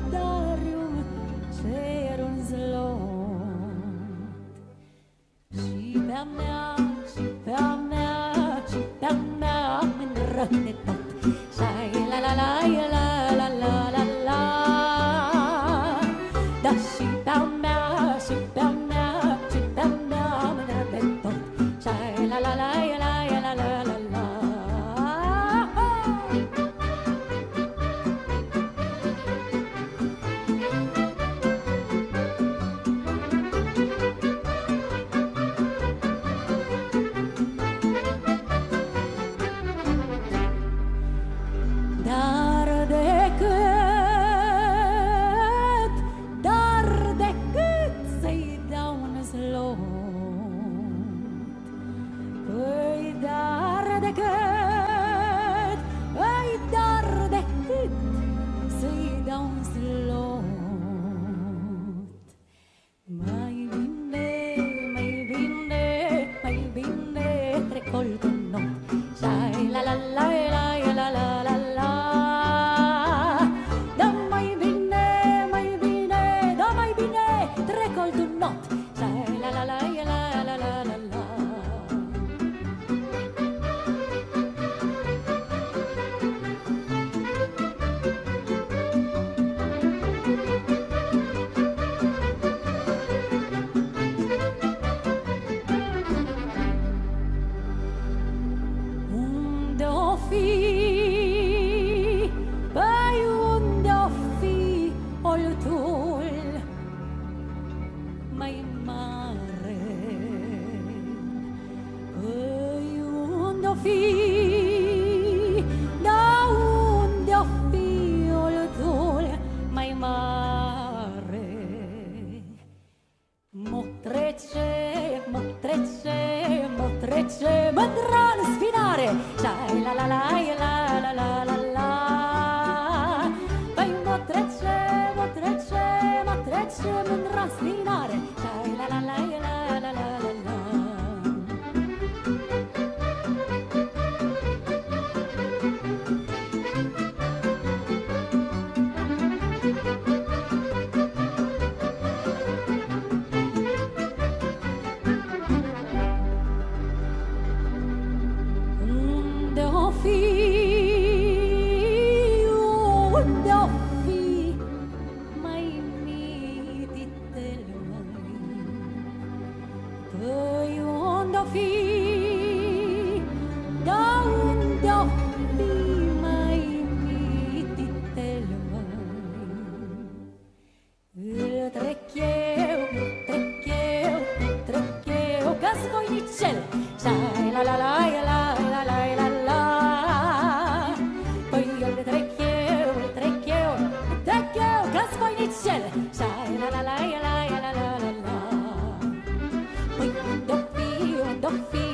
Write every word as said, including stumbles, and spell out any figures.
dariu cerul zlot. Și pe-a mea, și pe-a mea, și pe-a mea mândră de tot. Shai la la la la la la la la. Da, și pe-a mea, și pe-a mea, și pe-a mea mândră de tot. Shai la la la la la la la la. Dar decât, dar decât să-i dau un slot, păi dar decât, păi dar decât să-i dau un slot, mai bine, mai bine, mai bine trec colțul nou. Shai la la la la la la la la. Da mai bine, mai bine, da mai bine trec colțul not. Shai la la la la la la la la. Unde-o fi, păi unde-o fi oltul mai mare? Păi unde-o fi, da unde-o fi oltul mai mare? Mă trece, mă trece, mă trece mândra în spinare. Shai la la la la la la la la. Păi mă trece, mă trece, mă trece mândra în spinare. Shai la la la la la la la la. Unde-o fi, unde-o fi mai mititel mai? Păi unde-o fi, da unde-o fi mai mititel mai? Îl trec eu, trec eu, trec eu ca scoinicel. Shai la la la la la la la la. Păi eu trec eu, trec eu, trec eu ca scoinicel. Shai la la la la la la la la. Păi unde-o fi, unde-o fi